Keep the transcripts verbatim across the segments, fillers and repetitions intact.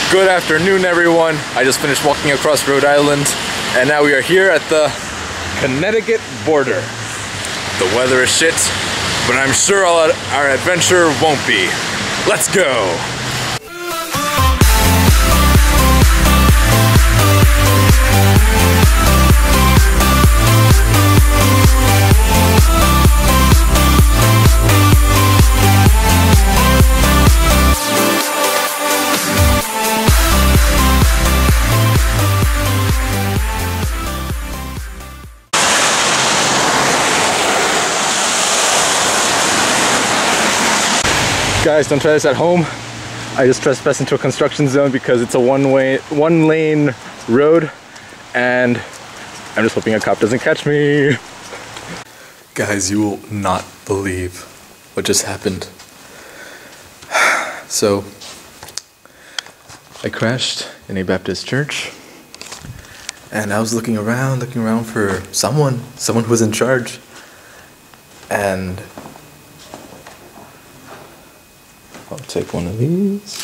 Good afternoon, everyone. I just finished walking across Rhode Island, and now we are here at the Connecticut border. The weather is shit, but I'm sure our, our adventure won't be. Let's go! Guys, don't try this at home. I just trespassed into a construction zone because it's a one-way, one-lane road, and I'm just hoping a cop doesn't catch me. Guys, you will not believe what just happened. So, I crashed in a Baptist church, and I was looking around, looking around for someone, someone who was in charge, and I'll take one of these.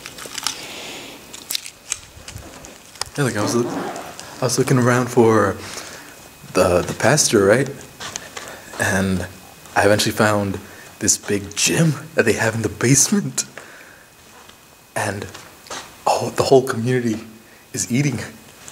Yeah, like I was, look, I was looking around for the the pastor, right? And I eventually found this big gym that they have in the basement, and oh, the whole community is eating.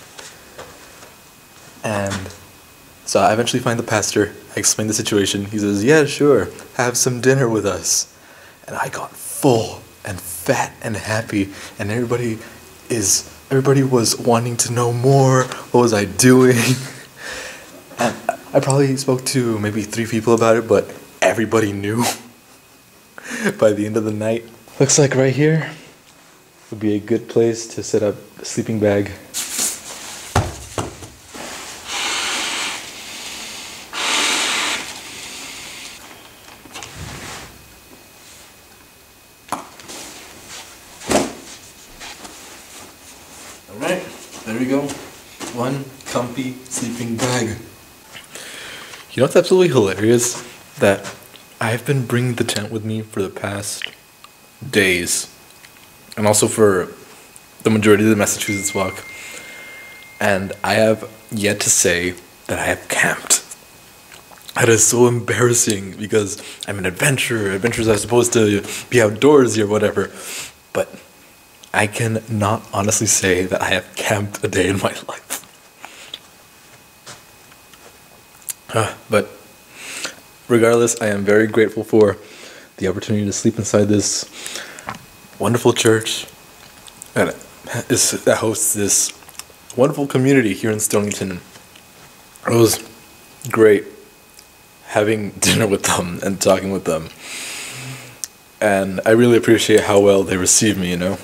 And so I eventually find the pastor. I explain the situation. He says, "Yeah, sure, have some dinner with us." And I got full and fat and happy, and everybody is everybody was wanting to know more. What was I doing? And I probably spoke to maybe three people about it, but everybody knew by the end of the night. Looks like right here would be a good place to set up a sleeping bag. Alright, there we go. One comfy sleeping bag. You know what's absolutely hilarious? That I've been bringing the tent with me for the past days. And also for the majority of the Massachusetts walk. And I have yet to say that I have camped. That is so embarrassing because I'm an adventurer. Adventurers are supposed to be outdoorsy or whatever. But I can not honestly say that I have camped a day in my life. Uh, but regardless, I am very grateful for the opportunity to sleep inside this wonderful church that, is, that hosts this wonderful community here in Stonington. It was great having dinner with them and talking with them. And I really appreciate how well they received me, you know.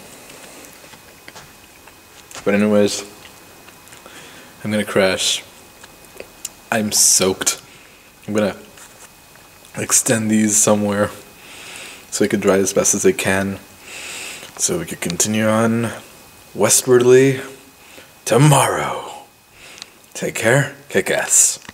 But anyways, I'm gonna crash. I'm soaked. I'm gonna extend these somewhere so they can dry as best as they can, so we can continue on westwardly tomorrow. Take care, kick ass.